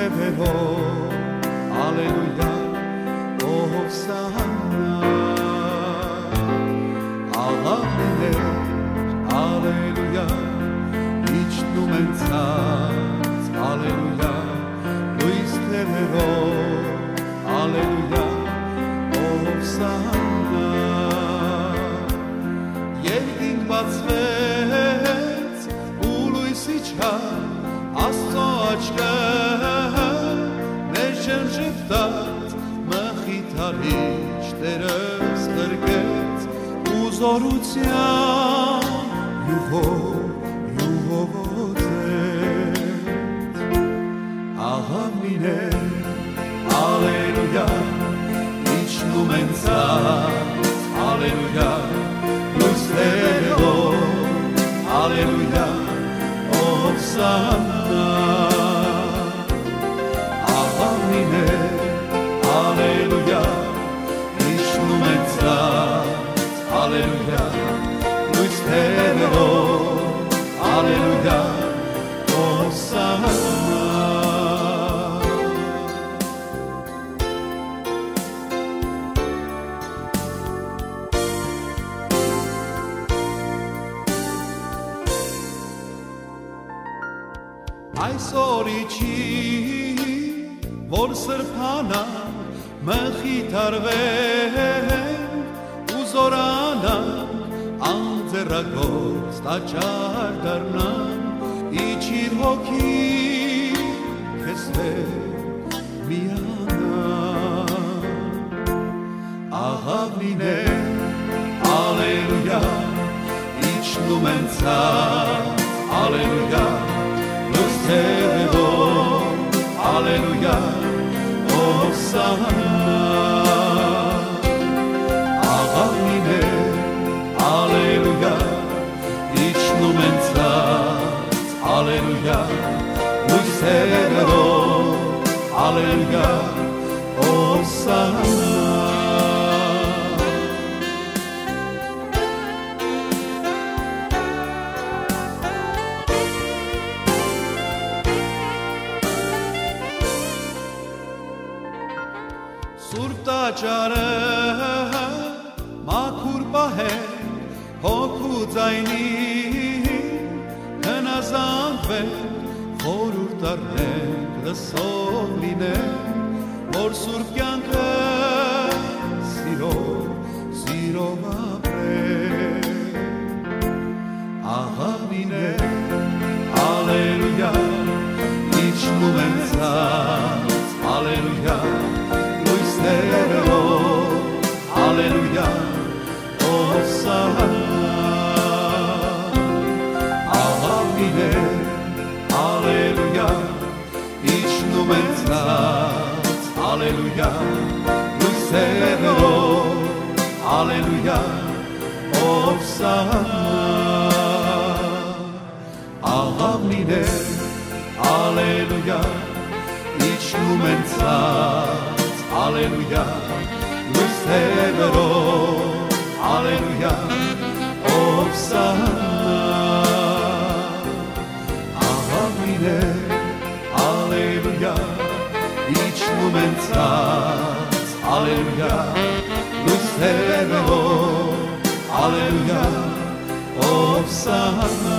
Tebero, Alleluia, Hosanna. Աղավներ, Alleluia, իջնում են ցած, Alleluia, լույս Tebero, Alleluia, Hosanna. Երկինք բացվեց ու լույս իջավ, Աստծո աչքը մեր շնչվտաց, մխիթարիչ Տերս գրկեց ու զորության յուղով օծեց։ Աղավնիներ, Alleluia, իջնում են ցած, Alleluia, լույս Տերով, Alleluia, Hosanna. Աղավնիներ, Alleluia, իջնում են ցած, Alleluia, լույս Տերով, Alleluia, Hosanna. Այսօր իջի, որ սրբանանք, մխիթարվենք ու զորանանք, անձեռագործ տաճար դառնանք, իջիր հոգի, քեզ հետ միանանք։ Աղավնիներ, Alleluia, իջնում են ցած, Alleluia, Tebero, Alleluia, Hosanna. Աղավնիներ, Alleluia, իջնում են ցած, Alleluia, լույս Տերով, Alleluia, Hosanna. Սուրբ տաճարը մաքուր պահենք, հոգու ձայնին հնազանդվենք, խորհուրդ առնենք, լսող լինենք, որ սուրբ կյանքը սիրով ապրենք։ Աղավնիներ, Alleluia, իջնում են ցած, Alleluia, Alleluia, Hosanna. Աղավնիներ, Alleluia, իջնում են ցած, Alleluia, լույս Տերով, Alleluia, Hosanna. Աղավնիներ, Alleluia, իջնում են ցած, Alleluia, լույս Տերով, Alleluia, Hosanna. Աղավնիներ, Alleluia, իջնում են ցած, Alleluia, լույս Տերով, Alleluia, Hosanna.